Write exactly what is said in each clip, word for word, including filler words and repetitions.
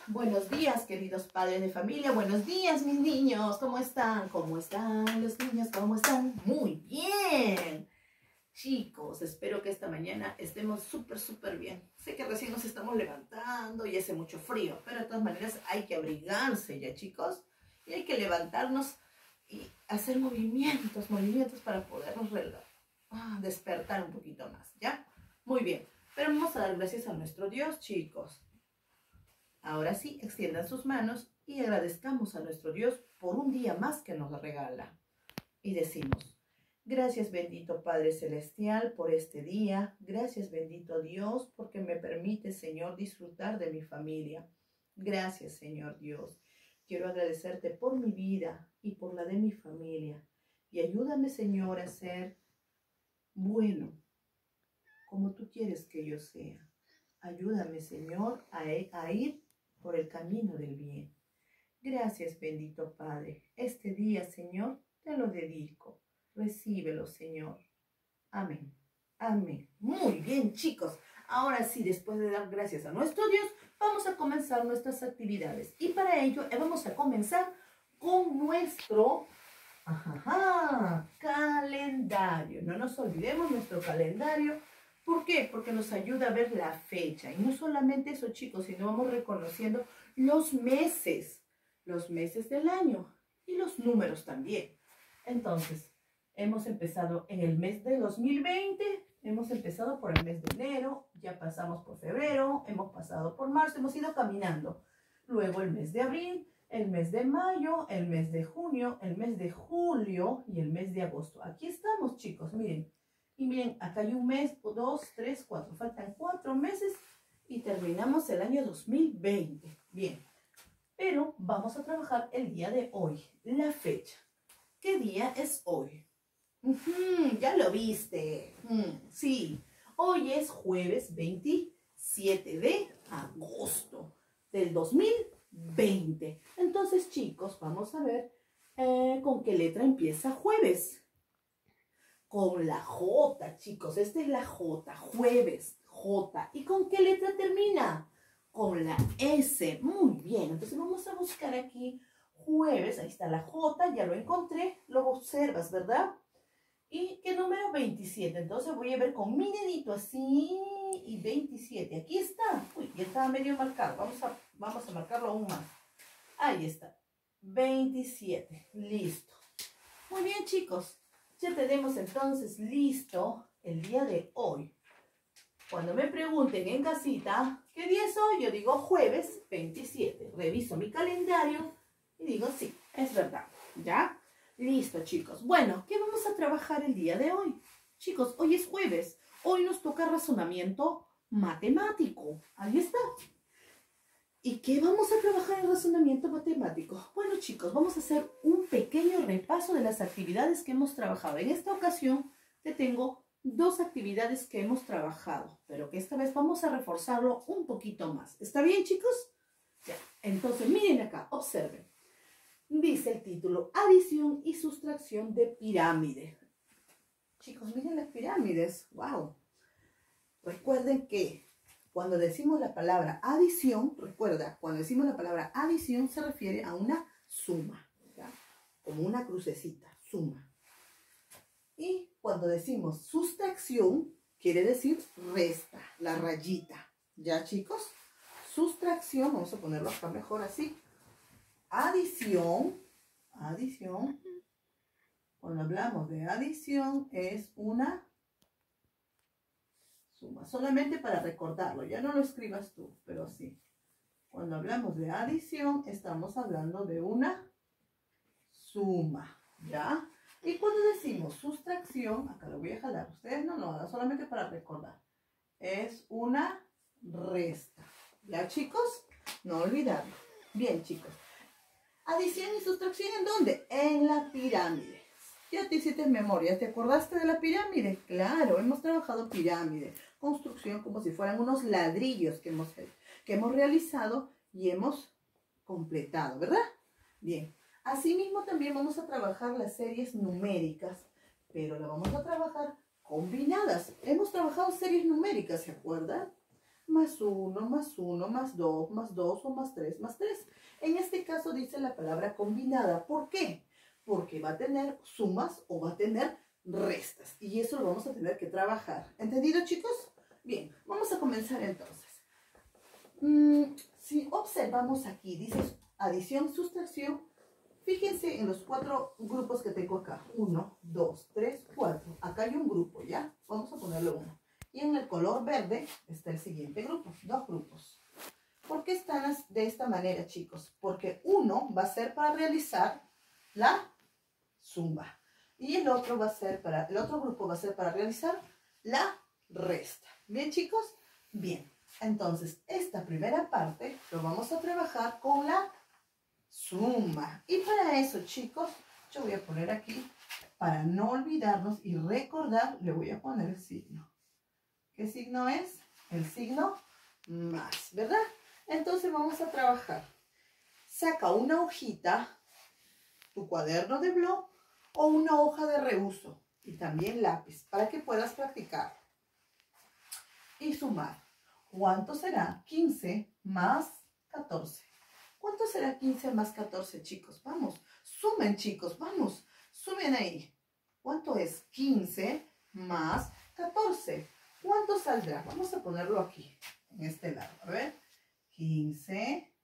Buenos días, queridos padres de familia. Buenos días, mis niños. ¿Cómo están? ¿Cómo están los niños? ¿Cómo están? Muy bien. Chicos, espero que esta mañana estemos súper, súper bien. Sé que recién nos estamos levantando y hace mucho frío, pero de todas maneras hay que abrigarse ya, chicos. Y hay que levantarnos y hacer movimientos, movimientos para podernos ah, despertar un poquito más, ¿ya? Muy bien. Pero vamos a dar gracias a nuestro Dios, chicos. Ahora sí, extiendan sus manos y agradezcamos a nuestro Dios por un día más que nos regala. Y decimos: gracias, bendito Padre Celestial, por este día. Gracias, bendito Dios, porque me permite, Señor, disfrutar de mi familia. Gracias, Señor Dios. Quiero agradecerte por mi vida y por la de mi familia. Y ayúdame, Señor, a ser bueno, como tú quieres que yo sea. Ayúdame, Señor, a, a ir por el camino del bien. Gracias, bendito Padre. Este día, Señor, te lo dedico. Recíbelo, Señor. Amén. Amén. Muy bien, chicos. Ahora sí, después de dar gracias a nuestro Dios, vamos a comenzar nuestras actividades. Y para ello vamos a comenzar con nuestro ajá, calendario. No nos olvidemos nuestro calendario. ¿Por qué? Porque nos ayuda a ver la fecha. Y no solamente eso, chicos, sino vamos reconociendo los meses, los meses del año y los números también. Entonces, hemos empezado en el mes de dos mil veinte, hemos empezado por el mes de enero, ya pasamos por febrero, hemos pasado por marzo, hemos ido caminando. Luego el mes de abril, el mes de mayo, el mes de junio, el mes de julio y el mes de agosto. Aquí estamos, chicos, miren. Y miren, acá hay un mes, dos, tres, cuatro. Faltan cuatro meses y terminamos el año dos mil veinte. Bien, pero vamos a trabajar el día de hoy, la fecha. ¿Qué día es hoy? Uh-huh, ya lo viste. Uh, sí, hoy es jueves veintisiete de agosto del dos mil veinte. Entonces, chicos, vamos a ver eh, con qué letra empieza jueves. Con la J, chicos. Esta es la J. Jueves, J. ¿Y con qué letra termina? Con la S. Muy bien. Entonces vamos a buscar aquí jueves. Ahí está la J. Ya lo encontré. Lo observas, ¿verdad? ¿Y qué número? veintisiete. Entonces voy a ver con mi dedito así. Y veintisiete. Aquí está. Uy, ya estaba medio marcado. Vamos a, vamos a marcarlo aún más. Ahí está. veintisiete. Listo. Muy bien, chicos. Ya tenemos entonces listo el día de hoy. Cuando me pregunten en casita, ¿qué día es hoy? Yo digo jueves veintisiete. Reviso mi calendario y digo sí, es verdad. ¿Ya? Listo, chicos. Bueno, ¿qué vamos a trabajar el día de hoy? Chicos, hoy es jueves. Hoy nos toca razonamiento matemático. Ahí está. ¿Y qué vamos a trabajar en razonamiento matemático? Bueno, chicos, vamos a hacer un pequeño repaso de las actividades que hemos trabajado. En esta ocasión te tengo dos actividades que hemos trabajado, pero que esta vez vamos a reforzarlo un poquito más. ¿Está bien, chicos? Ya. Entonces, miren acá, observen. Dice el título, adición y sustracción de pirámide. Chicos, miren las pirámides. ¡Wow! Recuerden que cuando decimos la palabra adición, recuerda, cuando decimos la palabra adición se refiere a una suma, ¿ya? Como una crucecita, suma. Y cuando decimos sustracción, quiere decir resta, la rayita. ¿Ya, chicos? Sustracción, vamos a ponerlo acá mejor así. Adición, adición, cuando hablamos de adición es una suma, solamente para recordarlo, ya no lo escribas tú, pero sí. Cuando hablamos de adición, estamos hablando de una suma, ¿ya? Y cuando decimos sustracción, acá lo voy a jalar, ustedes no lo hagan, solamente para recordar, es una resta, ¿ya, chicos? No olvidarlo. Bien, chicos. Adición y sustracción, ¿en dónde? En la pirámide. Ya te hiciste memoria, ¿te acordaste de la pirámide? Claro, hemos trabajado pirámide, construcción como si fueran unos ladrillos que hemos, que hemos realizado y hemos completado, ¿verdad? Bien, asimismo también vamos a trabajar las series numéricas, pero lo vamos a trabajar combinadas. Hemos trabajado series numéricas, ¿se acuerdan? más uno, más uno, más dos, más dos o más tres, más tres. En este caso dice la palabra combinada. ¿Por qué? Porque va a tener sumas o va a tener restas. Y eso lo vamos a tener que trabajar. ¿Entendido, chicos? Bien, vamos a comenzar entonces. Mm, si observamos aquí, dice adición, sustracción. Fíjense en los cuatro grupos que tengo acá. Uno, dos, tres, cuatro. Acá hay un grupo, ¿ya? Vamos a ponerle uno. Y en el color verde está el siguiente grupo. Dos grupos. ¿Por qué están de esta manera, chicos? Porque uno va a ser para realizar la suma. Y el otro va a ser para, el otro grupo va a ser para realizar la resta. ¿Bien, chicos? Bien. Entonces, esta primera parte lo vamos a trabajar con la suma. Y para eso, chicos, yo voy a poner aquí, para no olvidarnos y recordar, le voy a poner el signo. ¿Qué signo es? El signo más, ¿verdad? Entonces vamos a trabajar. Saca una hojita, tu cuaderno de blog o una hoja de reuso y también lápiz para que puedas practicar. Y sumar. ¿Cuánto será? quince más catorce. ¿Cuánto será quince más catorce, chicos? Vamos, sumen, chicos, vamos, sumen ahí. ¿Cuánto es quince más catorce? ¿Cuánto saldrá? Vamos a ponerlo aquí, en este lado. A ver, quince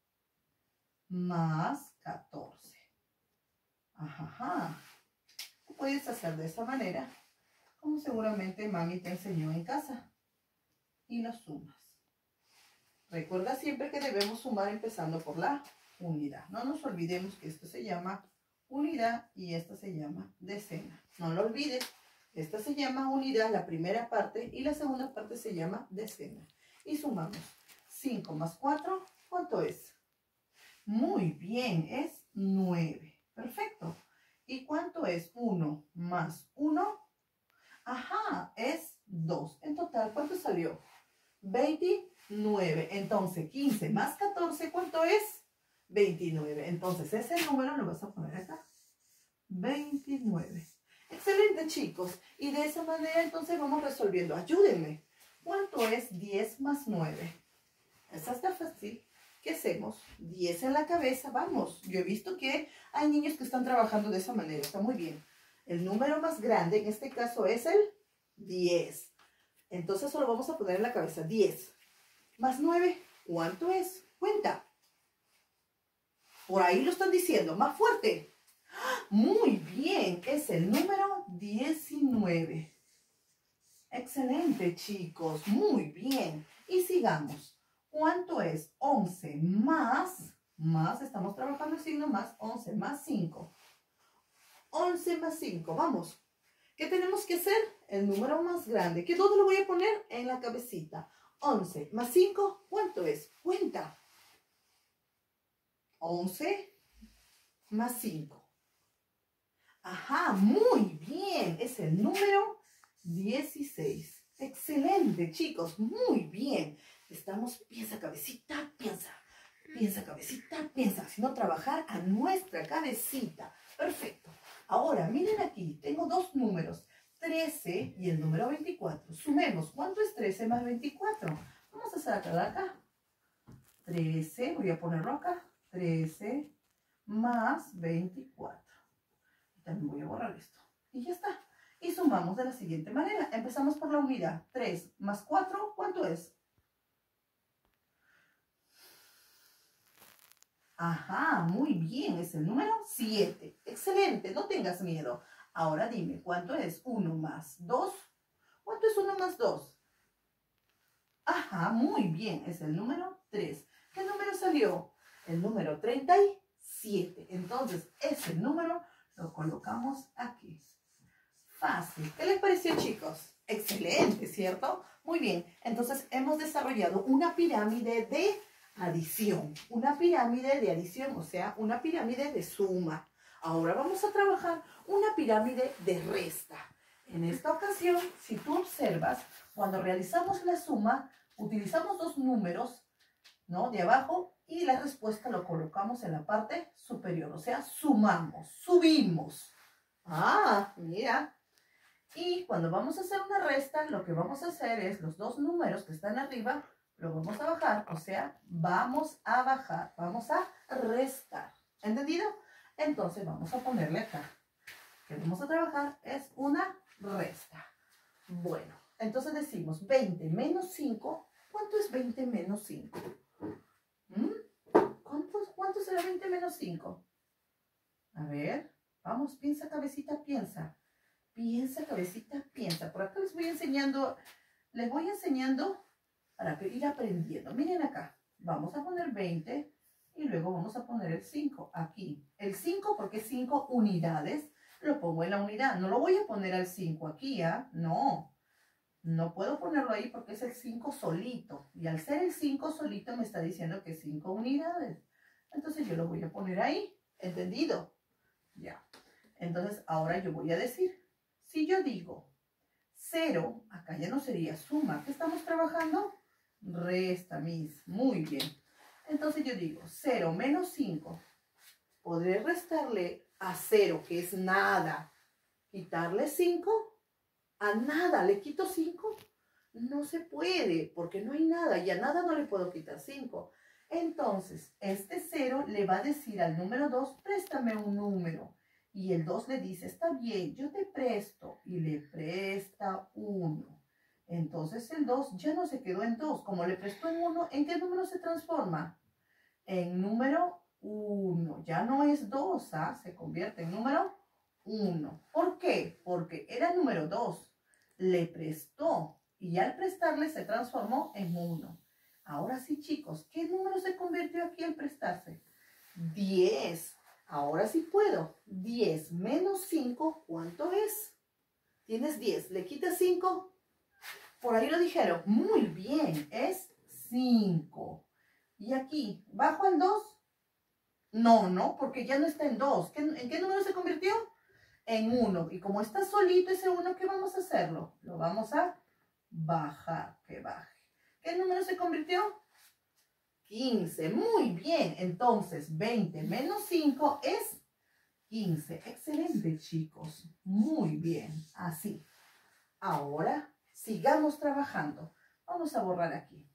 más catorce. Ajá. Lo puedes hacer de esa manera, como seguramente mami te enseñó en casa. Y lo sumas. Recuerda siempre que debemos sumar empezando por la unidad. No nos olvidemos que esto se llama unidad y esta se llama decena. No lo olvides. Esta se llama unidad, la primera parte, y la segunda parte se llama decena. Y sumamos. cinco más cuatro, ¿cuánto es? Muy bien, es nueve. Perfecto. ¿Y cuánto es uno más uno? Ajá, es dos. En total, ¿cuánto salió? veintinueve. Entonces, quince más catorce, ¿cuánto es? veintinueve. Entonces, ese número lo vas a poner acá. veintinueve. Excelente, chicos. Y de esa manera, entonces, vamos resolviendo. Ayúdenme. ¿Cuánto es diez más nueve? Esa está fácil. ¿Qué hacemos? diez en la cabeza. Vamos. Yo he visto que hay niños que están trabajando de esa manera. Está muy bien. El número más grande, en este caso, es el diez. Entonces solo vamos a poner en la cabeza diez más nueve, ¿cuánto es? Cuenta. Por ahí lo están diciendo, más fuerte. Muy bien, es el número diecinueve. Excelente, chicos, muy bien. Y sigamos. ¿Cuánto es? once más, más, estamos trabajando el signo más, once más cinco. once más cinco, vamos. ¿Qué tenemos que hacer? El número más grande. ¿Qué dónde lo voy a poner? En la cabecita. once más cinco, ¿cuánto es? Cuenta. once más cinco. Ajá, muy bien. Es el número dieciséis. Excelente, chicos. Muy bien. Estamos, piensa cabecita, piensa. Piensa cabecita, piensa. Haciendo trabajar a nuestra cabecita. Perfecto. Ahora, miren aquí. Tengo dos números. trece y el número veinticuatro. Sumemos. ¿Cuánto es trece más veinticuatro? Vamos a sacar acá. trece, voy a ponerlo acá. trece más veinticuatro. También voy a borrar esto. Y ya está. Y sumamos de la siguiente manera. Empezamos por la unidad. tres más cuatro, ¿cuánto es? Ajá, muy bien. Es el número siete. Excelente, no tengas miedo. Ahora dime, ¿cuánto es uno más dos? ¿Cuánto es uno más dos? Ajá, muy bien. Es el número tres. ¿Qué número salió? El número treinta y siete. Entonces, ese número lo colocamos aquí. Fácil. ¿Qué les pareció, chicos? Excelente, ¿cierto? Muy bien. Entonces, hemos desarrollado una pirámide de adición. Una pirámide de adición, o sea, una pirámide de suma. Ahora vamos a trabajar una pirámide de resta. En esta ocasión, si tú observas, cuando realizamos la suma, utilizamos dos números, ¿no? De abajo, y la respuesta lo colocamos en la parte superior, o sea, sumamos, subimos. Ah, mira. Y cuando vamos a hacer una resta, lo que vamos a hacer es los dos números que están arriba, lo vamos a bajar, o sea, vamos a bajar, vamos a restar. ¿Entendido? Entonces vamos a ponerle acá. Que vamos a trabajar es una resta. Bueno, entonces decimos veinte menos cinco. ¿Cuánto es veinte menos cinco? ¿Mm? ¿Cuánto, ¿Cuánto será veinte menos cinco? A ver, vamos, piensa cabecita, piensa. Piensa cabecita, piensa. Por acá les voy enseñando, les voy enseñando para que ir aprendiendo. Miren acá, vamos a poner veinte y luego vamos a poner el cinco aquí. El cinco porque es cinco unidades, lo pongo en la unidad. No lo voy a poner al cinco aquí, ¿ah? ¿eh? No, no puedo ponerlo ahí porque es el cinco solito. Y al ser el cinco solito me está diciendo que es cinco unidades. Entonces yo lo voy a poner ahí, ¿entendido? Ya. Entonces ahora yo voy a decir, si yo digo cero, acá ya no sería suma. ¿Qué estamos trabajando? Resta, mis. Muy bien. Entonces yo digo cero menos cinco. ¿Podré restarle a cero, que es nada, quitarle cinco? A nada le quito cinco. No se puede, porque no hay nada. Y a nada no le puedo quitar cinco. Entonces, este cero le va a decir al número dos, préstame un número. Y el dos le dice, está bien, yo te presto. Y le presta uno. Entonces el dos ya no se quedó en dos. Como le prestó en uno, ¿en qué número se transforma? En número uno. Ya no es dos, ¿ah? Se convierte en número uno. ¿Por qué? Porque era número dos. Le prestó. Y al prestarle se transformó en uno. Ahora sí, chicos, ¿qué número se convirtió aquí al prestarse? diez. Ahora sí puedo. diez menos cinco, ¿cuánto es? Tienes diez. ¿Le quitas cinco? Por ahí lo dijeron. Muy bien, es cinco. ¿Y aquí, bajo el dos? No, no, porque ya no está en dos. ¿En qué número se convirtió? En uno. Y como está solito ese uno, ¿qué vamos a hacerlo? Lo vamos a bajar, que baje. ¿Qué número se convirtió? quince. Muy bien. Entonces, veinte menos cinco es quince. Excelente, chicos. Muy bien. Así. Ahora, sigamos trabajando. Vamos a borrar aquí.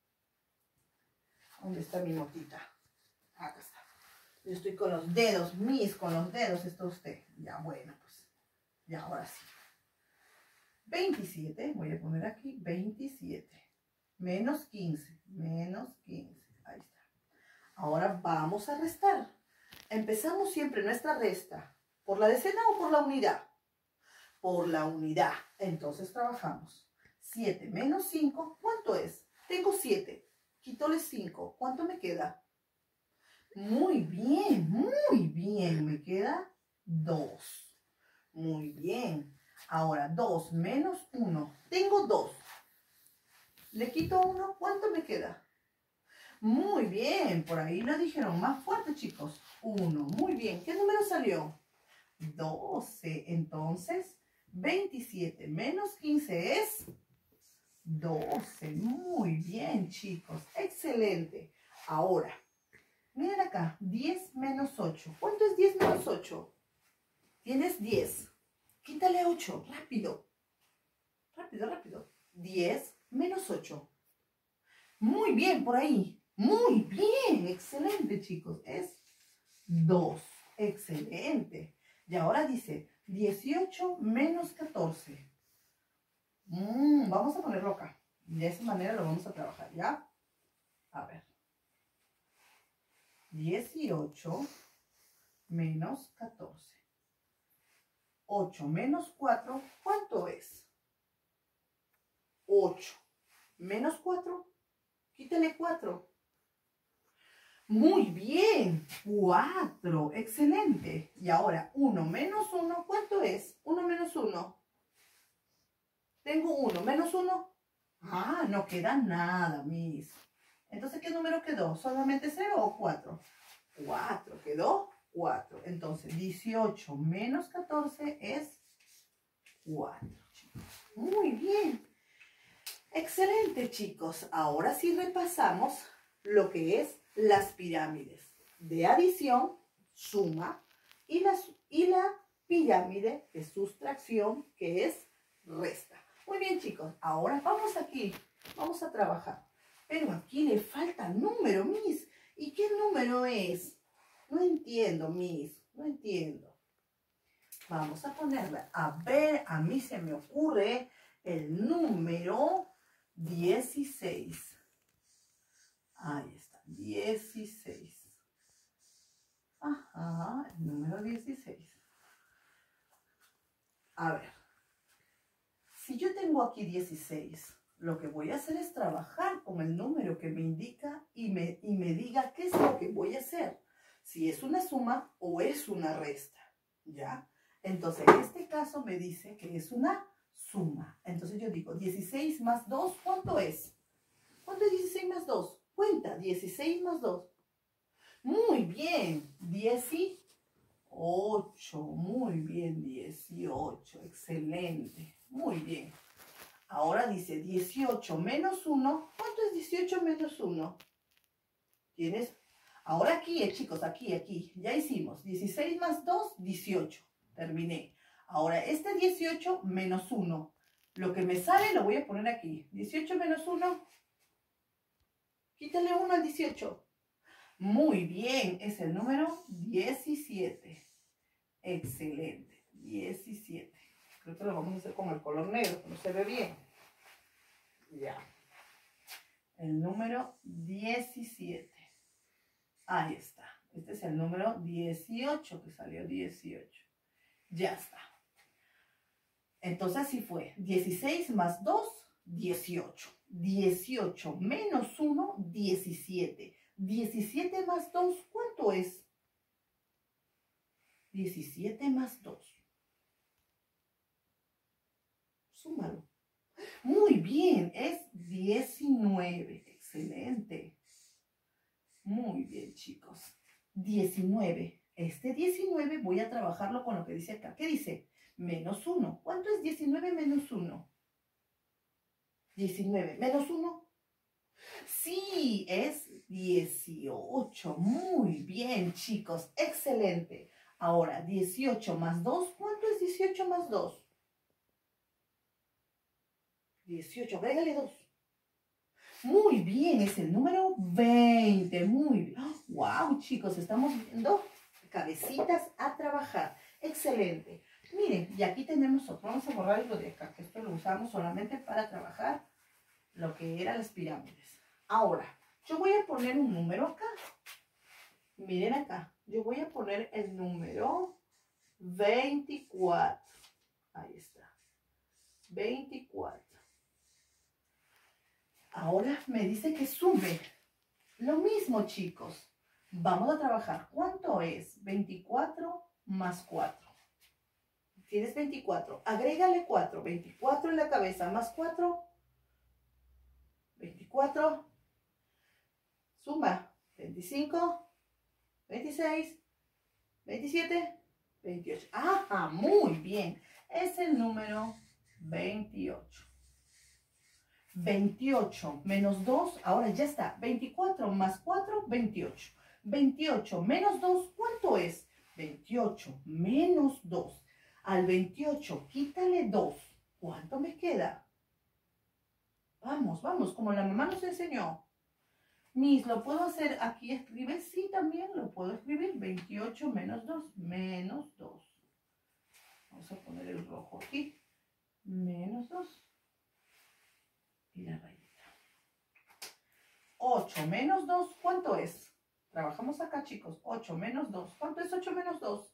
¿Dónde está mi motita? Acá está. Yo estoy con los dedos, mis, con los dedos está usted. Ya, bueno, pues. Ya, ahora sí. veintisiete, voy a poner aquí, veintisiete. Menos quince, menos quince. Ahí está. Ahora vamos a restar. Empezamos siempre nuestra resta. ¿Por la decena o por la unidad? Por la unidad. Entonces trabajamos. siete menos cinco, ¿cuánto es? Tengo siete. Quítole cinco. ¿Cuánto me queda? Muy bien, muy bien. Me queda dos. Muy bien. Ahora, dos menos uno. Tengo dos. Le quito uno. ¿Cuánto me queda? Muy bien. Por ahí lo dijeron más fuerte, chicos. uno. Muy bien. ¿Qué número salió? doce. Entonces, veintisiete menos quince es doce. Muy bien, chicos. Excelente. Ahora, miren acá. diez menos ocho. ¿Cuánto es diez menos ocho? Tienes diez. Quítale ocho. Rápido. Rápido, rápido. diez menos ocho. Muy bien, por ahí. Muy bien. Excelente, chicos. Es dos. Excelente. Y ahora dice dieciocho menos catorce. Mm, vamos a ponerlo acá. De esa manera lo vamos a trabajar, ¿ya? A ver. dieciocho menos catorce. ocho menos cuatro, ¿cuánto es? ocho. Menos cuatro, quítale cuatro. Muy bien, cuatro. Excelente. Y ahora, uno menos uno, ¿cuánto es? uno menos uno. Tengo uno menos uno. Ah, no queda nada, mis. Entonces, ¿qué número quedó? ¿Solamente cero o cuatro? cuatro. Quedó cuatro. Entonces, dieciocho menos catorce es cuatro. Muy bien. Excelente, chicos. Ahora sí repasamos lo que es las pirámides de adición, suma, y la, y la pirámide de sustracción, que es resta. Muy bien, chicos. Ahora vamos aquí. Vamos a trabajar. Pero aquí le falta número, Miss. ¿Y qué número es? No entiendo, Miss. No entiendo. Vamos a ponerle. A ver, a mí se me ocurre el número dieciséis. Ahí está, dieciséis. Ajá, el número dieciséis. A ver, si yo tengo aquí dieciséis, lo que voy a hacer es trabajar con el número que me indica y me, y me diga qué es lo que voy a hacer. Si es una suma o es una resta, ¿ya? Entonces, en este caso me dice que es una suma. Entonces yo digo, dieciséis más dos, ¿cuánto es? ¿Cuánto es dieciséis más dos? Cuenta, dieciséis más dos. Muy bien, dieciocho. Muy bien, dieciocho. Excelente. Muy bien. Ahora dice dieciocho menos uno. ¿Cuánto es dieciocho menos uno? ¿Tienes? Ahora aquí, eh, chicos, aquí, aquí. Ya hicimos. dieciséis más dos, dieciocho. Terminé. Ahora este dieciocho menos uno. Lo que me sale lo voy a poner aquí. dieciocho menos uno. Quítale uno al dieciocho. Muy bien. Es el número diecisiete. Excelente. diecisiete. Creo que lo vamos a hacer con el color negro, que no se ve bien. Ya. El número diecisiete. Ahí está. Este es el número dieciocho, que salió dieciocho. Ya está. Entonces así fue. dieciséis más dos, dieciocho. dieciocho menos uno, diecisiete. diecisiete más dos, ¿cuánto es? diecisiete más dos. Súmalo. Muy bien, es diecinueve. Excelente. Muy bien, chicos. diecinueve. Este diecinueve voy a trabajarlo con lo que dice acá. ¿Qué dice? Menos uno. ¿Cuánto es diecinueve menos uno? diecinueve menos uno. Sí, es dieciocho. Muy bien, chicos. Excelente. Ahora, dieciocho más dos. ¿Cuánto es dieciocho más dos? dieciocho. Agrégale dos. Muy bien, es el número veinte. Muy bien. ¡Wow, chicos! Estamos viendo cabecitas a trabajar. Excelente. Miren, y aquí tenemos otro. Vamos a borrar lo de acá, que esto lo usamos solamente para trabajar lo que eran las pirámides. Ahora, yo voy a poner un número acá. Miren acá. Yo voy a poner el número veinticuatro. Ahí está. veinticuatro. Ahora me dice que sume. Lo mismo, chicos. Vamos a trabajar. ¿Cuánto es? veinticuatro más cuatro. Tienes veinticuatro. Agrégale cuatro. veinticuatro en la cabeza más cuatro. veinticuatro. Suma. veinticinco. veintiséis. veintisiete. veintiocho. Ajá, muy bien. Es el número veintiocho. veintiocho menos dos, ahora ya está. veinticuatro más cuatro, veintiocho. veintiocho menos dos, ¿cuánto es? veintiocho menos dos. Al veintiocho, quítale dos. ¿Cuánto me queda? Vamos, vamos, como la mamá nos enseñó. Miss, ¿lo puedo hacer aquí? ¿Escribe? Sí, también lo puedo escribir. veintiocho menos dos, menos dos. Vamos a poner el rojo aquí. Menos dos. Y la rayita. ocho menos dos, ¿cuánto es? Trabajamos acá, chicos. ocho menos dos. ¿Cuánto es ocho menos dos?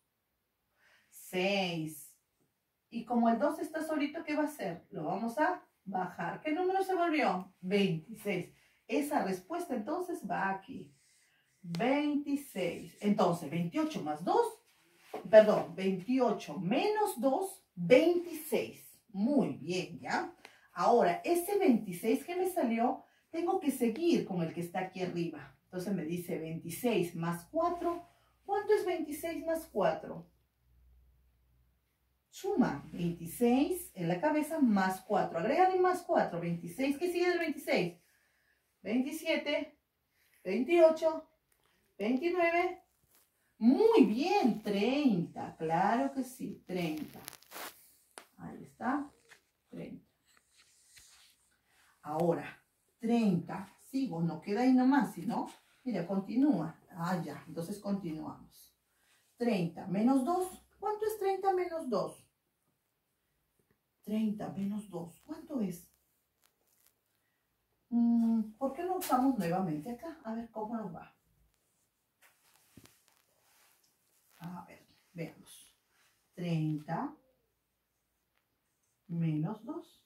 seis. Y como el dos está solito, ¿qué va a hacer? Lo vamos a bajar. ¿Qué número se volvió? veintiséis. Esa respuesta entonces va aquí. veintiséis. Entonces, veintiocho más dos. Perdón, veintiocho menos dos, veintiséis. Muy bien, ¿ya? Ahora, ese veintiséis que me salió, tengo que seguir con el que está aquí arriba. Entonces me dice veintiséis más cuatro. ¿Cuánto es veintiséis más cuatro? Suma veintiséis en la cabeza más cuatro. Agrégale más cuatro. veintiséis, ¿qué sigue del veintiséis? veintisiete, veintiocho, veintinueve. Muy bien, treinta. Claro que sí, treinta. Ahí está, treinta. Ahora, treinta. sigo, no queda ahí nomás, sino, mira, continúa. Ah, ya, entonces continuamos. treinta menos dos, ¿cuánto es treinta menos dos? treinta menos dos, ¿cuánto es? Mm, ¿por qué no usamos nuevamente acá? A ver cómo nos va. A ver, veamos. treinta menos dos.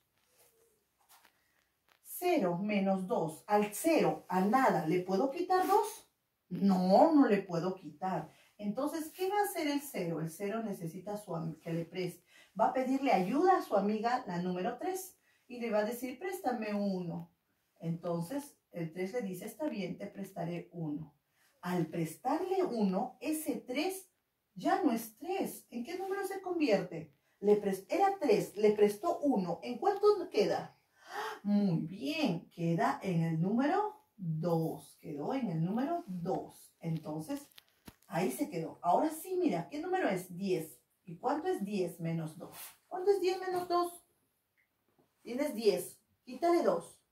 cero menos dos. Al cero, a nada, ¿le puedo quitar dos? No, no le puedo quitar. Entonces, ¿qué va a hacer el cero? El cero necesita a su amiga que le preste. Va a pedirle ayuda a su amiga, la número tres, y le va a decir, préstame uno. Entonces, el tres le dice, está bien, te prestaré uno. Al prestarle uno, ese tres ya no es tres. ¿En qué número se convierte? Le Era tres, le prestó uno. ¿En cuánto queda? Muy bien, queda en el número dos. Quedó en el número dos. Entonces, ahí se quedó. Ahora sí, mira, ¿qué número es? diez. ¿Y cuánto es diez menos dos? ¿Cuánto es diez menos dos? Tienes diez. Quítale dos.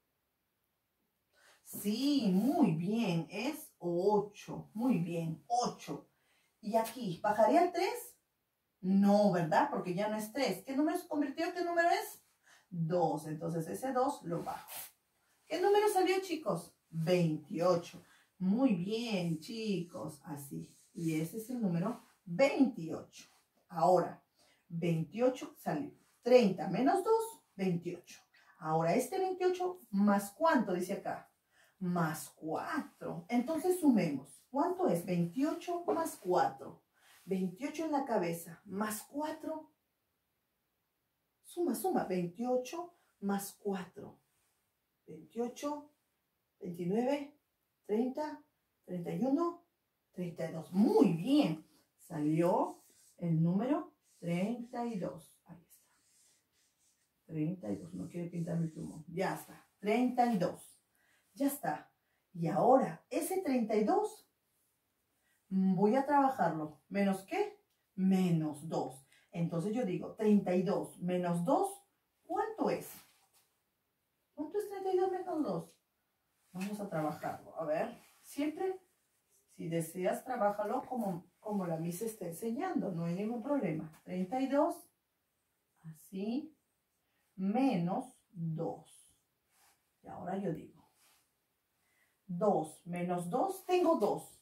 Sí, muy bien. Es ocho. Muy bien, ocho. ¿Y aquí? ¿Bajaría el tres? No, ¿verdad? Porque ya no es tres. ¿Qué número se convirtió? ¿Qué número es? dos. Entonces ese dos lo bajo. ¿Qué número salió, chicos? veintiocho. Muy bien, chicos. Así. Y ese es el número veintiocho. Ahora, veintiocho salió. treinta menos dos, veintiocho. Ahora este veintiocho más ¿cuánto dice acá? Más cuatro. Entonces sumemos. ¿Cuánto es? veintiocho más cuatro. veintiocho en la cabeza. Más cuatro. Suma, suma. veintiocho más cuatro. veintiocho, veintinueve, treinta, treinta y uno, treinta y dos. Muy bien. Salió el número treinta y dos. Ahí está. treinta y dos. No quiere pintar mi plumón. Ya está. treinta y dos. Ya está. Y ahora, ese treinta y dos, voy a trabajarlo. ¿Menos qué? Menos dos. Entonces yo digo, treinta y dos menos dos, ¿cuánto es? ¿Cuánto es treinta y dos menos dos? Vamos a trabajarlo. A ver, siempre, si deseas, trabájalo como, como la misa está enseñando. No hay ningún problema. treinta y dos, así, menos dos. Y ahora yo digo, dos menos dos, tengo dos.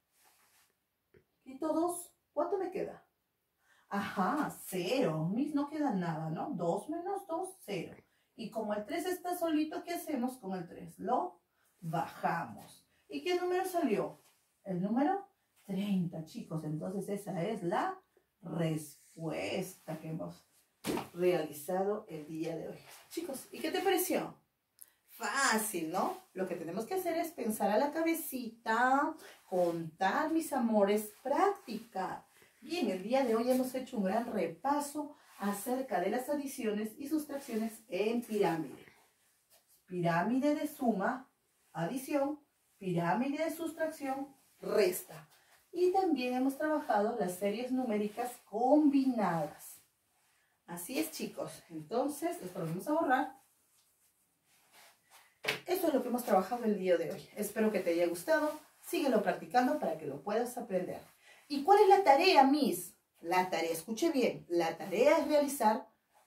Quito dos, ¿cuánto me queda? Ajá, cero. No queda nada, ¿no? dos menos dos, cero. Y como el tres está solito, ¿qué hacemos con el tres? Lo bajamos. ¿Y qué número salió? El número treinta, chicos. Entonces esa es la respuesta que hemos realizado el día de hoy. Chicos, ¿y qué te pareció? Fácil, ¿no? Lo que tenemos que hacer es pensar a la cabecita, contar, mis amores, practicar. Bien, el día de hoy hemos hecho un gran repaso acerca de las adiciones y sustracciones en pirámide. Pirámide de suma, adición, pirámide de sustracción, resta. Y también hemos trabajado las series numéricas combinadas. Así es, chicos. Entonces, esto lo vamos a borrar. Esto es lo que hemos trabajado el día de hoy. Espero que te haya gustado. Síguelo practicando para que lo puedas aprender. ¿Y cuál es la tarea, Miss? La tarea, escuche bien, la tarea es realizar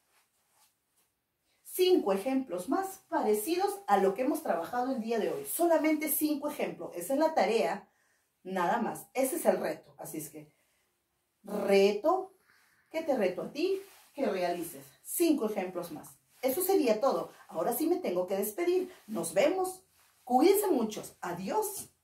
cinco ejemplos más parecidos a lo que hemos trabajado el día de hoy. Solamente cinco ejemplos. Esa es la tarea, nada más. Ese es el reto. Así es que, reto, ¿qué te reto a ti? Que realices cinco ejemplos más. Eso sería todo. Ahora sí me tengo que despedir. Nos vemos. Cuídense muchos. Adiós.